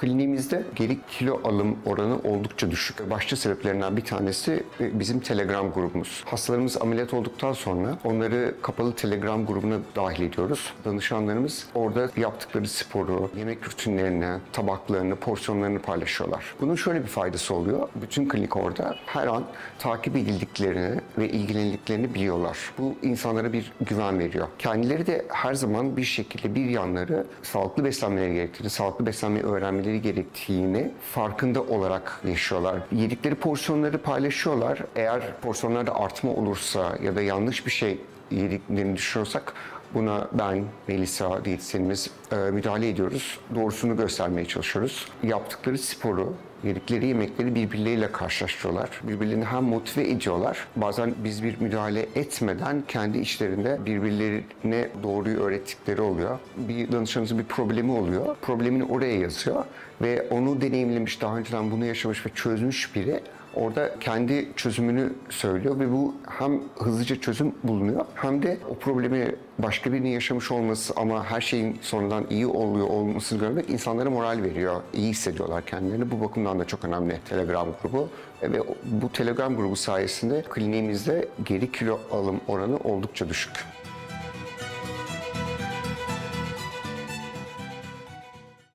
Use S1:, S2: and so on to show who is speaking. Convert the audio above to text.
S1: Kliniğimizde geri kilo alım oranı oldukça düşük. Başta sebeplerinden bir tanesi bizim Telegram grubumuz. Hastalarımız ameliyat olduktan sonra onları kapalı Telegram grubuna dahil ediyoruz. Danışanlarımız orada yaptıkları sporu, yemek rutinlerini, tabaklarını, porsiyonlarını paylaşıyorlar. Bunun şöyle bir faydası oluyor. Bütün klinik orada her an takip edildiklerini ve ilgilendiklerini biliyorlar. Bu insanlara bir güven veriyor. Kendileri de her zaman bir şekilde bir yanları sağlıklı beslenmeleri gerektiğini, sağlıklı beslenmeyi öğrenmeleri gerektiğini farkında olarak yaşıyorlar. Yedikleri porsiyonları paylaşıyorlar. Eğer porsiyonlarda artma olursa ya da yanlış bir şey yediklerini düşünüyorsak buna ben, Melisa diyetisyenimiz müdahale ediyoruz. Doğrusunu göstermeye çalışıyoruz. Yaptıkları sporu, yedikleri yemekleri birbirleriyle karşılaştırıyorlar. Birbirlerini hem motive ediyorlar. Bazen biz bir müdahale etmeden kendi içlerinde birbirlerine doğruyu öğrettikleri oluyor. Bir danışanımızın bir problemi oluyor. Problemini oraya yazıyor ve onu deneyimlemiş, daha önceden bunu yaşamış ve çözmüş biri orada kendi çözümünü söylüyor ve bu hem hızlıca çözüm bulunuyor hem de o problemi başka birinin yaşamış olması ama her şeyin sonradan iyi oluyor olmasını görmek insanlara moral veriyor. İyi hissediyorlar kendilerini. Bu bakımdan da çok önemli Telegram grubu. Ve bu Telegram grubu sayesinde kliniğimizde geri kilo alım oranı oldukça düşük.